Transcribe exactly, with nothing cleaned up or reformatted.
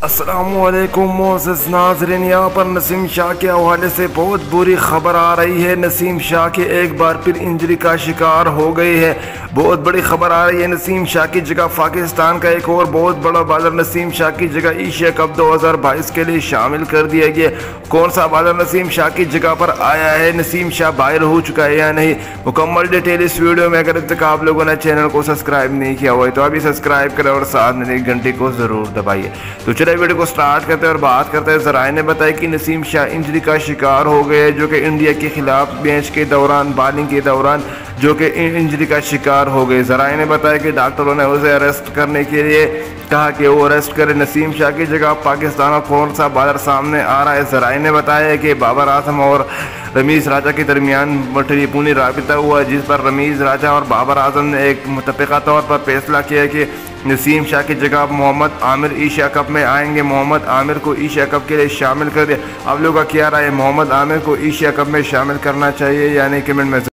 अस्सलामुअलैकुम मोअज़्ज़ज़ नाज़रीन, यहाँ पर नसीम शाह के हवाले से बहुत बुरी खबर आ रही है। नसीम शाह के एक बार फिर इंजरी का शिकार हो गए हैं। बहुत बड़ी खबर आ रही है। नसीम शाह की जगह पाकिस्तान का एक और बहुत बड़ा बॉलर नसीम शाह की जगह एशिया कप दो हज़ार बाईस के लिए शामिल कर दिया गया। कौन सा बॉलर नसीम शाह की जगह पर आया है, नसीम शाह बाहर हो चुका है या नहीं, मुकम्मल डिटेल इस वीडियो में। अगर अब तक आप लोगों ने चैनल को सब्सक्राइब नहीं किया हुआ है तो अभी सब्सक्राइब करें और साथ में एक घंटे को ज़रूर दबाइए। तो चलिए वीडियो को स्टार्ट करते हैं और बात करते हैं। ज़राए ने बताया कि नसीम शाह इंजरी का शिकार हो गए, जो कि इंडिया के खिलाफ मैच के दौरान बॉलिंग के दौरान जो कि इंजरी का शिकार हो गए। ज़राए ने बताया कि डॉक्टरों ने उसे अरेस्ट करने के लिए कहा कि वो अरेस्ट करे। नसीम शाह की जगह पाकिस्तान का कौन सा बॉलर सामने आ रहा है। ज़राए ने बताया कि बाबर आजम और रमीज़ राजा के दरमियान टेलीफोनी राबिता हुआ, जिस पर रमीज़ राजा और बाबर आजम ने एक मुतफ़िक़ा तौर पर फैसला किया कि नसीम शाह की जगह मोहम्मद आमिर एशिया कप में आएंगे। मोहम्मद आमिर को एशिया कप के लिए शामिल कर दिया। आप लोगों का क्या राय है, मोहम्मद आमिर को एशिया कप में शामिल करना चाहिए या नहीं, कमेंट में